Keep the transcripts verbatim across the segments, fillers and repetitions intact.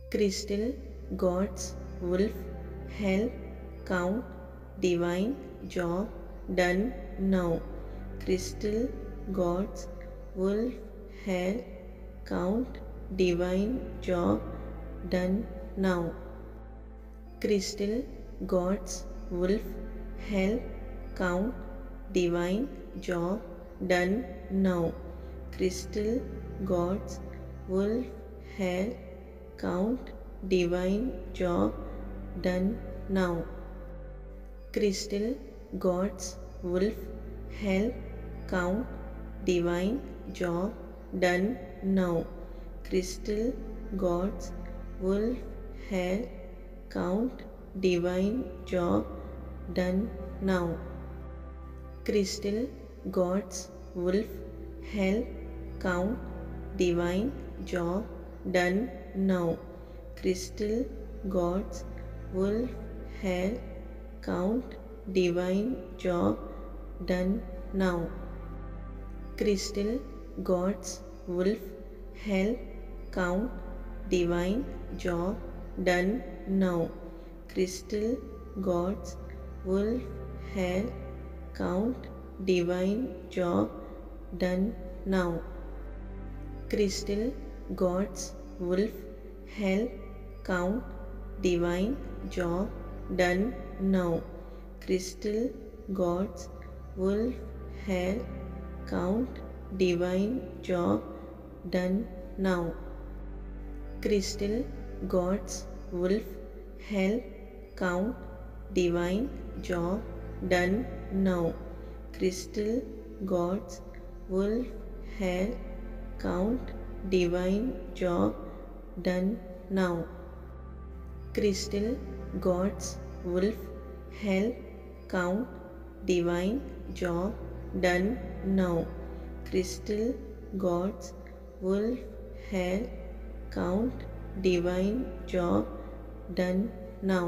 crystal, gods, wolf, help, count, divine, job, done, now. Crystal, gods, wolf, help, count, divine, job, done, now. Crystal, gods, wolf, help, count, divine, job, done, now. Crystal, gods, wolf, help, count, divine, job, done, now. Crystal, gods, wolf, help, count, divine, job, done, now. Crystal, gods, wolf, help, count, divine, job, done, now. Crystal, gods, wolf, help, count, divine, job, done, now. Crystal, gods, wolf, help, count, divine, job, done, now. Crystal, gods, wolf, help, count, divine, job, done, now. Crystal, gods, wolf, help, count, divine, job, done, now. Crystal, gods, wolf, help, count, divine, job, done, now. Crystal, gods, wolf, help, count, divine, job, done, now. Crystal, gods, wolf, help, count, divine, job, done, now. Crystal, gods, wolf, help, count, divine, job, done, now. Crystal, gods, wolf, help, count, divine, job, done, now. Crystal, gods, wolf, help, count, divine, job, done, now.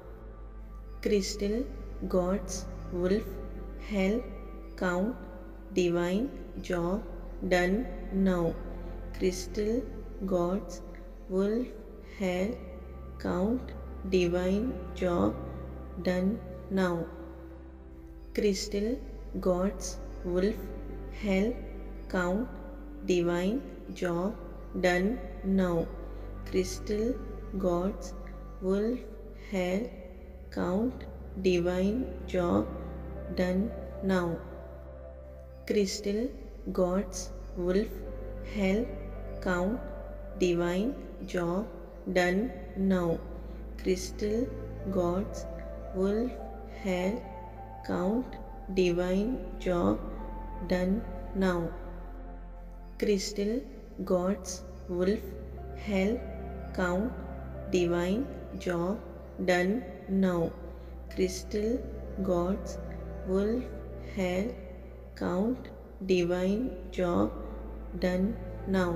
Crystal, gods, wolf, help, count, divine, job, done, now. Crystal, gods, wolf, help, count, divine, job, done, now. Crystal, gods, wolf, help, count, divine, job, done, now. Crystal, gods, wolf, help, count, divine, job, done, now. Crystal, gods, wolf, help, count, divine, job, done, now. Crystal, gods, wolf, help, count, divine, job, done, now. Crystal, gods, wolf, help, count, divine, job, done, now. Crystal, gods, wolf, help, count, divine, job, done, now.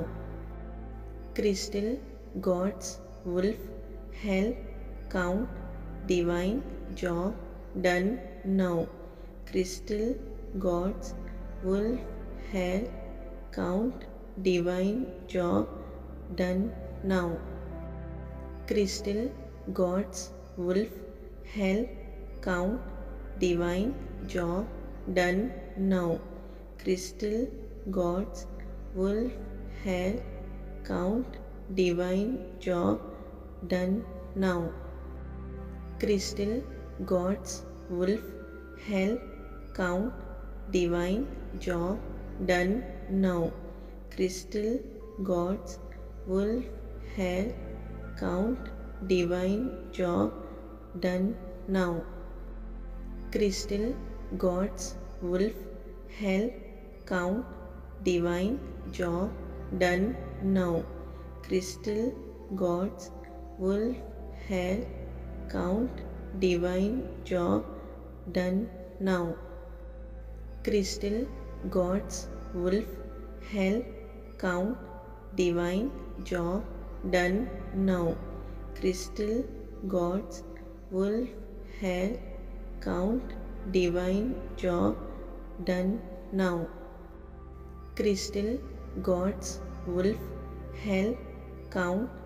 Crystal, gods, wolf, help, count, divine, job, done, now. Crystal, gods, wolf, help, count, divine, job, done, now. Crystal, gods, wolf, help, count, divine, job, done, now. Crystal, gods, wolf, help, count, divine, job, done, now. Crystal, gods, wolf, help, count, divine, job, done, now. Crystal, gods, wolf, help, count, divine, job, done, now. Crystal, gods, wolf, help, count, divine, job, done, now. Crystal, gods, wolf, help, count, divine, job, done, now. Crystal, gods, wolf, help, count, divine, job, done, now. Crystal, gods, wolf, help, count, divine, job, done, now. Crystal, gods, wolf, help, count,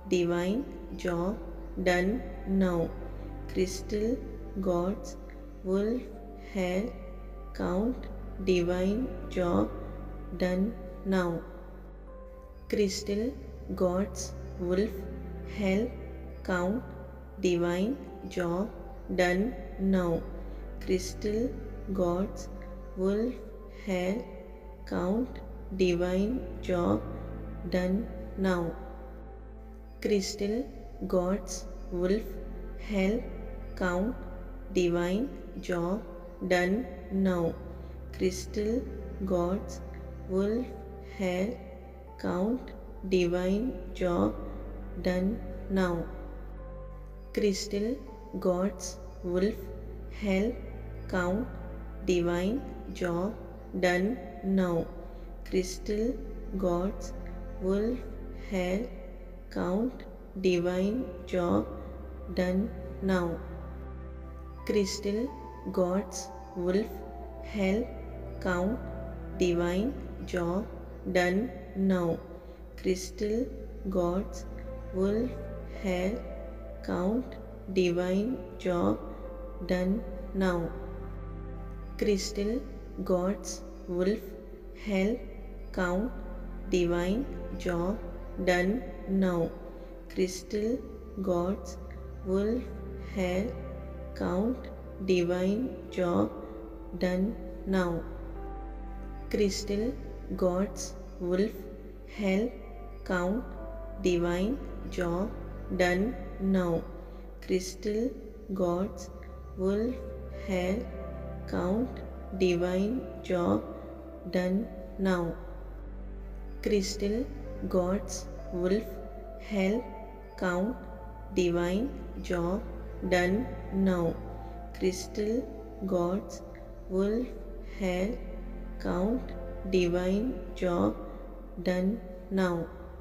divine job done now. Crystal, gods, wolf, hare, count, divine job done now. Crystal, gods, wolf, hell, count, divine job done now. Crystal, gods, wolf, hell, count, divine job done now. Crystal, gods, wolf, hell, count, divine job done now. Crystal, gods, wolf, hell, count, divine job done now. Crystal, gods, wolf, hell, count, divine job done now. Crystal, gods, wolf, hell, count, divine job done now. Crystal, gods, wolf, hell, count, divine job done now. Crystal, gods, wolf, hell, count, divine job done now. Crystal, gods, wolf, hell, count, divine job done now. Crystal, gods, wolf, hell, count, divine job done now. Crystal, gods, wolf, hell, count, divine job done now. Crystal, gods, wolf, hell, count, divine job done now. Crystal, gods, wolf, hell, count, divine job done now. Crystal, gods, wolf, hell, count, divine job done now.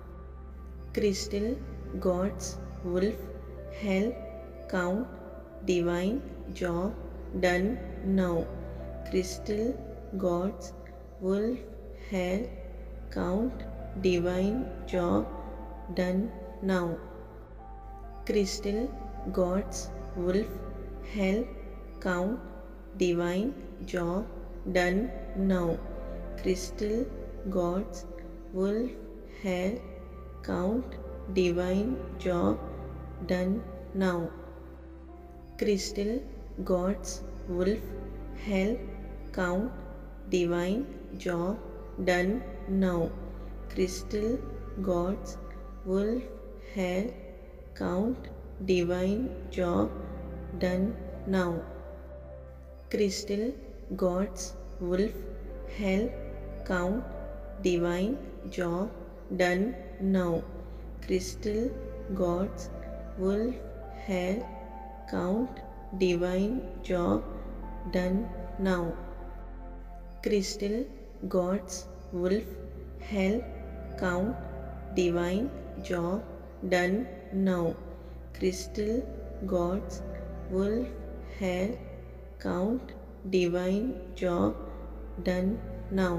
Crystal, gods, wolf, hell, count, divine job done now. Crystal, gods, wolf, hell, count, divine job done now. Crystal, gods, wolf, hell, count, divine job done now. Crystal, gods, wolf, hell, count, divine job done now. Crystal, gods, wolf, hell, count, divine job done now. Crystal, gods, wolf, hell, count, divine job done now. Crystal, gods, wolf, hell, count, divine job done now. Crystal, gods, wolf, hell, count, divine job done now. Crystal, gods, wolf, hell, count, divine job done now. Crystal, gods, wolf, hell, count, divine job done now.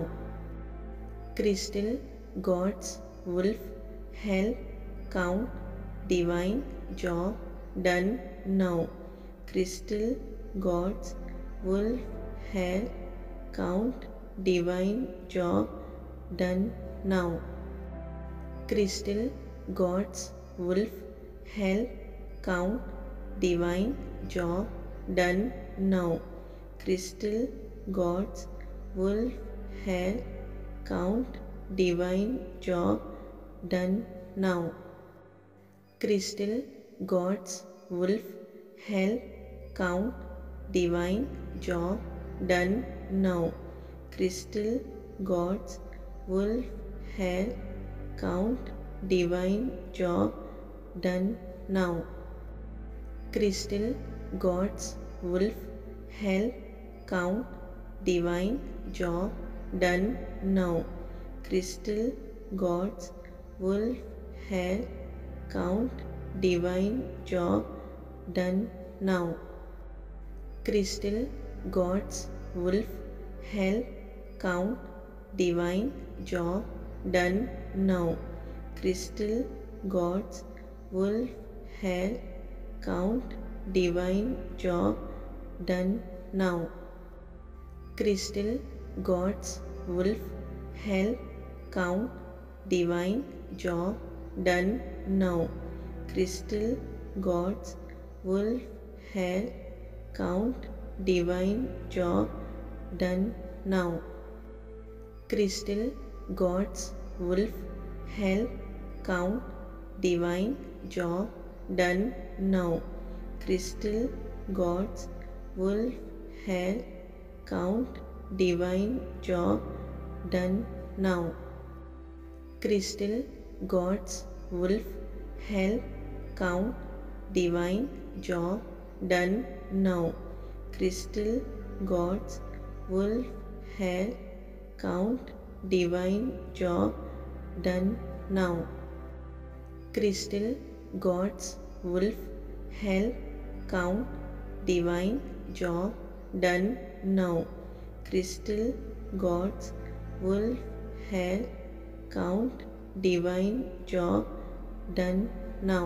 Crystal, gods, wolf, hell, count, divine job done now. Crystal, gods, wolf, hell, count, divine job done now. Crystal, gods, wolf, hell, count, divine job done now. Crystal, gods, wolf, hell, count, divine job done now. Crystal, gods, wolf, hell, count, divine job done now. Crystal, gods, wolf, hell, count, divine job done now. Crystal, gods, wolf, hell, count, divine job done now. Crystal, gods, wolf, hell, count, divine job done now. Crystal, gods, wolf, hell, count, divine job done now. Crystal, gods, wolf, hair, count, divine, job, done, now. Crystal, gods, wolf, help, count, divine, job, done, now. Crystal, gods, wolf, hair, count, divine, job, done, now. Crystal, gods, wolf, help, count, divine, job, done, now. Crystal, gods, wolf, hair, count, divine, job, done, now. Crystal, gods, wolf, help, count, divine, job, done, now. Crystal, gods, wolf, hair, count, divine, job, done, now. Crystal, gods, wolf, help, count, divine, job, done, now. Crystal, gods, wolf, hair, count, divine, job, done, now.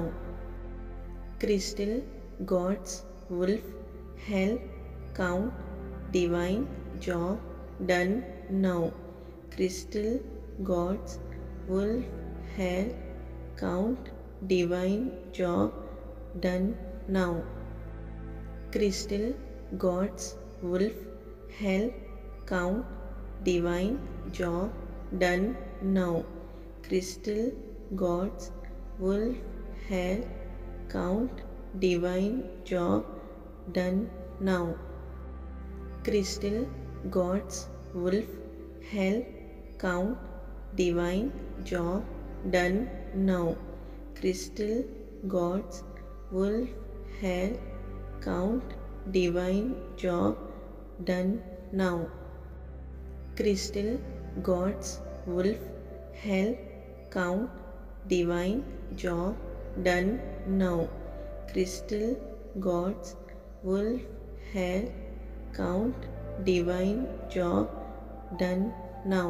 Crystal, gods, wolf, help, count, divine, job, done, now. Crystal, gods, wolf, hair, count, divine, job, done, now. Crystal, gods, wolf, help, count, divine, job, done, now. Crystal, gods, wolf, hair, count, divine, job, done, now. Crystal, gods, wolf, help, count, divine, job, done, now. Crystal, gods, wolf, hair, count, divine, job, done, now. Crystal, gods, wolf, help, count, divine, job, done, now. Crystal, gods, wolf, hair, count, divine, job, done, now.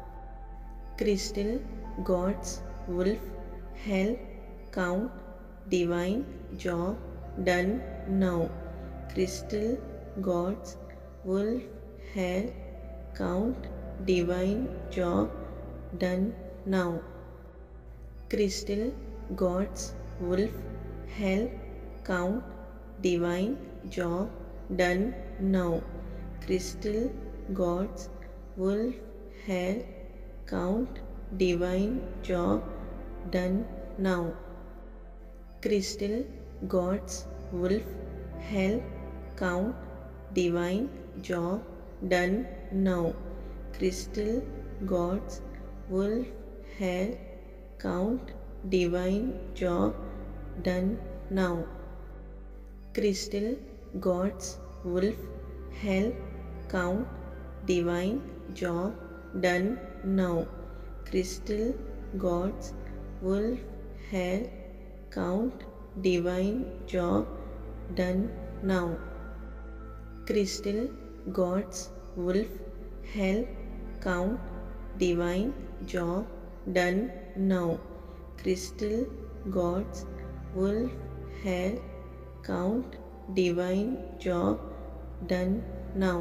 Crystal, gods, wolf, help, count, divine, job, done, now. Crystal, gods, wolf, hair, count, divine, job, done, now. Crystal, gods, wolf, help, count, divine, job, done, now. Crystal, gods, wolf, hair, count, divine, job, done, now. Crystal, gods, wolf, help, count, divine, job, done, now. Crystal, gods, wolf, hair, count, divine, job, done, now. Crystal, gods, wolf, help, count, divine, job, done, now. Crystal, gods, wolf, hair, count, divine, job, done, now. Crystal, gods, wolf, help, count, divine, job, done, now. Crystal, gods, wolf, hair, count, divine, job, done, now.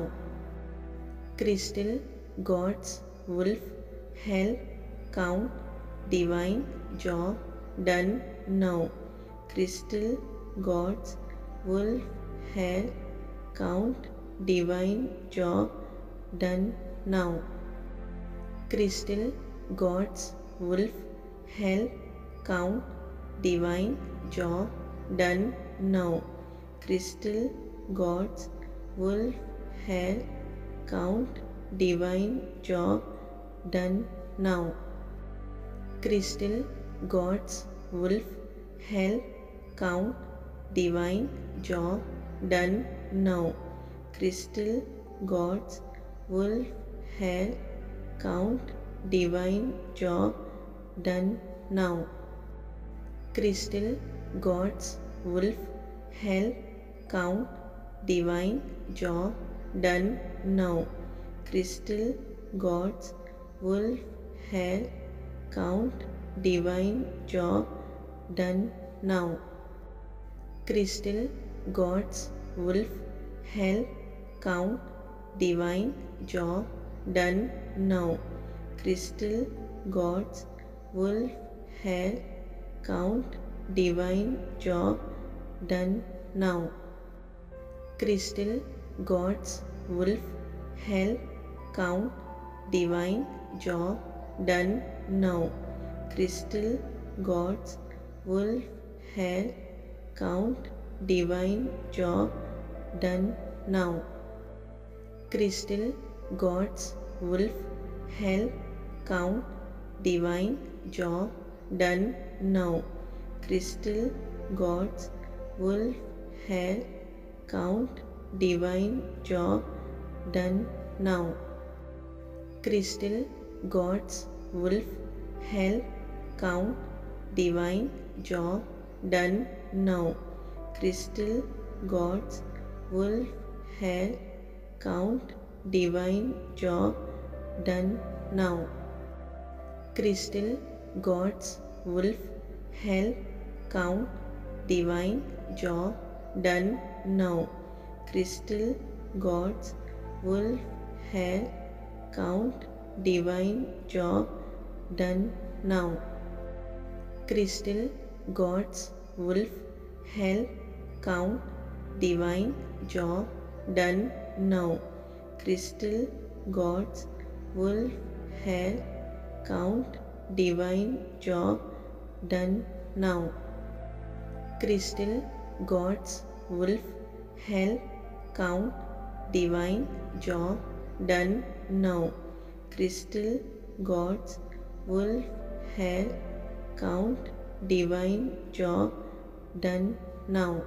Crystal, gods, wolf, help, count, divine, job, done, now. Crystal, gods, wolf, hair, count, divine, job, done, now. Crystal, gods, wolf, help, count, divine, job, done, now. Crystal, gods, wolf, hair, count, divine, job, done, now. Crystal, gods, wolf, help, count, divine, job, done, now. Crystal, gods, wolf, hair, count, divine, job, done, now. Crystal, gods, wolf, help, count, divine, job, done, now. Crystal, gods, wolf, hair, count, divine, job, done, now. Crystal, God's wolf, help, count, divine, job, done, now. Crystal, God's wolf, help, count, divine, job, done, now. Crystal, God's wolf, help, count, divine, job, done, now. Crystal, God's wolf, help, count, divine, job, done, now. Crystal, God's wolf, help, count, divine, job, done, now. Crystal, God's wolf, help, count, divine, job, done, now. Crystal, God's wolf, help, count, divine, job, done, now. Crystal, God's wolf, help, count, divine, job, done, now. Crystal, God's wolf, help, count, divine, job, done, now. Crystal, God's wolf, help, count, divine, job, done, now. Crystal, God's wolf, help, count, divine, job, done, now. Crystal, God's wolf, help, count, divine, job, done, now. Crystal, God's wolf, help, count, divine, job, done, now. Crystal, God's wolf, help, count, divine, job, done, now.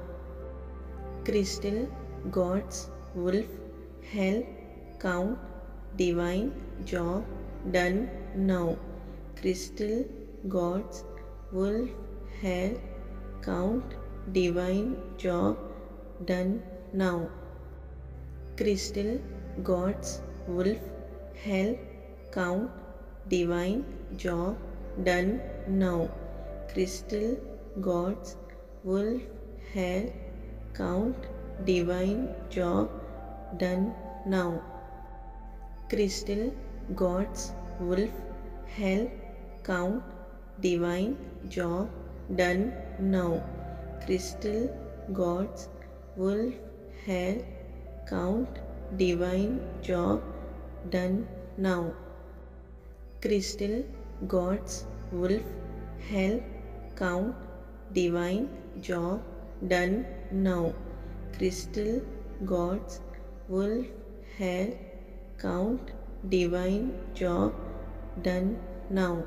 Crystal, God's wolf, help, count, divine, job, done, now. Crystal, God's wolf, help, count, divine, job, done, now. Crystal, God's wolf, help, count, divine, job, done, now. Crystal, God's wolf, help, count, divine, job, done, now. Crystal, God's wolf, help, count, divine, job, done, now. Crystal, God's wolf, help, count, divine, job, done, now. Crystal, God's wolf, help, count, divine, job, done, now. Crystal, God's wolf, help, count, divine, job, done, now.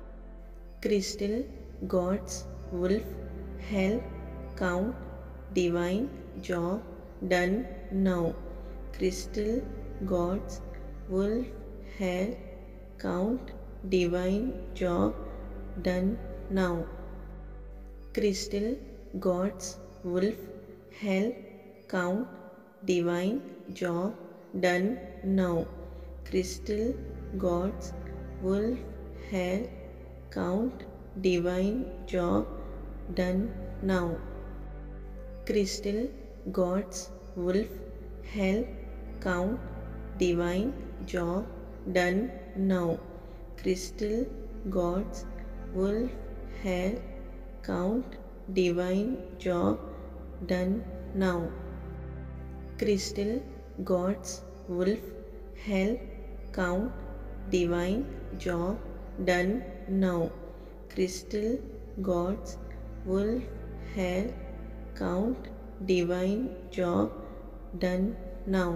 Crystal, God's wolf, help, count, divine, job, done, now. Crystal, God's wolf, help, count, divine, job, done, now. Crystal, God's wolf, help, count, divine, job, done, now. Crystal, God's wolf, help, count, divine, job, done, now. Crystal, God's wolf, help, count, divine, job, done, now. Crystal, God's wolf, help, count, divine, job, done, now. Crystal, God's wolf, help, count, divine, job, done, now. Crystal, God's wolf, help, count, divine, job, done, now.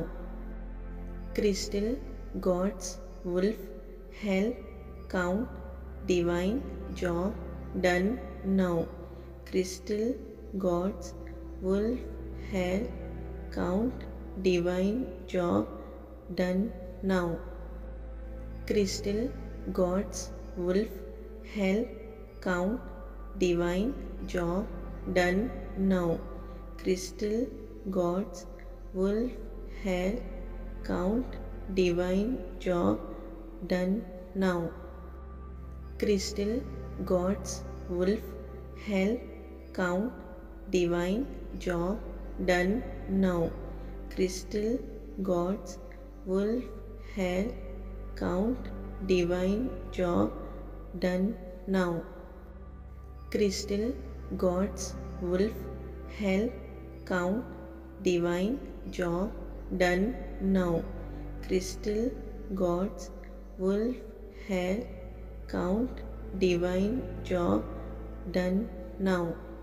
Crystal, God's wolf, help, count, divine, job, done, now. Crystal, God's wolf, help, count, divine, job, done, now. Crystal, God's wolf, help, count, divine, job, done, now. Crystal, God's wolf, help, count, divine, job, done, now. Crystal, God's wolf, help, count, divine job done now. Crystal, gods, wolf, hell, count, divine job done now. Crystal, gods, wolf, hell, count, divine job done now. Crystal, gods, wolf, hell, count, divine job done now.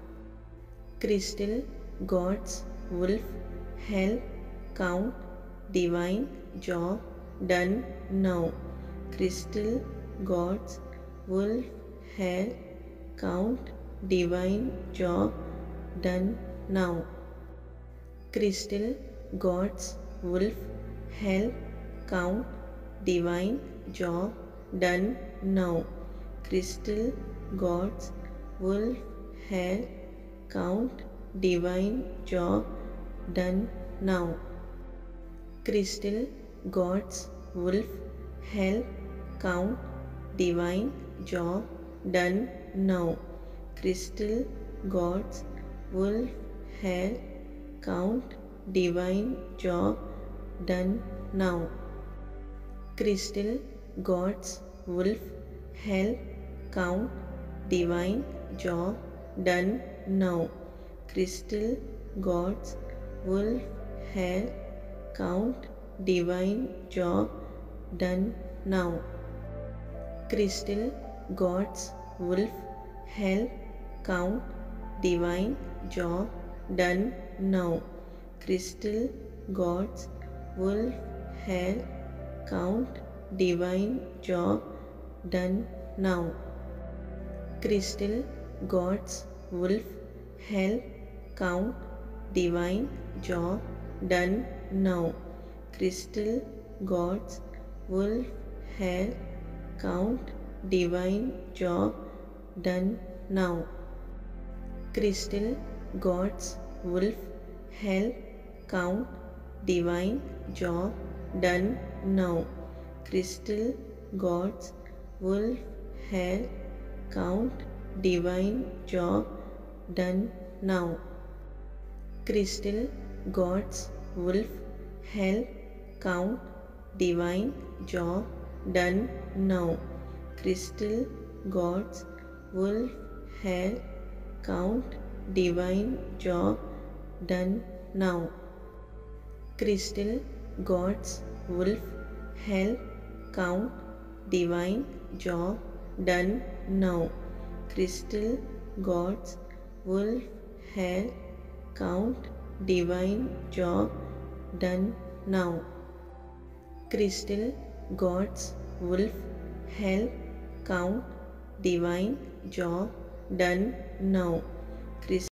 Crystal, gods, wolf, hell, count, divine job done now. Crystal, gods, wolf, hell, count, divine job done now. Crystal, gods, wolf, hell, count, divine job done now. Crystal, gods, wolf, hell, count, divine job done now. Crystal, gods, wolf, hell, count, divine job done now. Crystal, gods, wolf, hell, count, divine job done now. Crystal, gods, wolf, hell, count, divine job done now. Crystal, gods, wolf, hell, count, divine job done now. Crystal, gods, wolf, hell, count, divine job done now. Crystal, gods, wolf, hell, count, divine job done now. Crystal, gods, wolf, hell, count, divine job done now. Crystal, gods, wolf, hell, count, divine job done now. Crystal, gods, wolf, hell, count, divine job done now. Crystal, gods, wolf, hell, count, divine job done now. Crystal, gods, wolf, hell, count, divine job done now. Crystal, gods, wolf, hell, count, divine job done now. Crystal, gods, wolf, hell, count, divine job done now. Crystal, gods, wolf, hell, count, divine job done now. Crystal, gods, wolf, hell, count, divine job done now. Crystal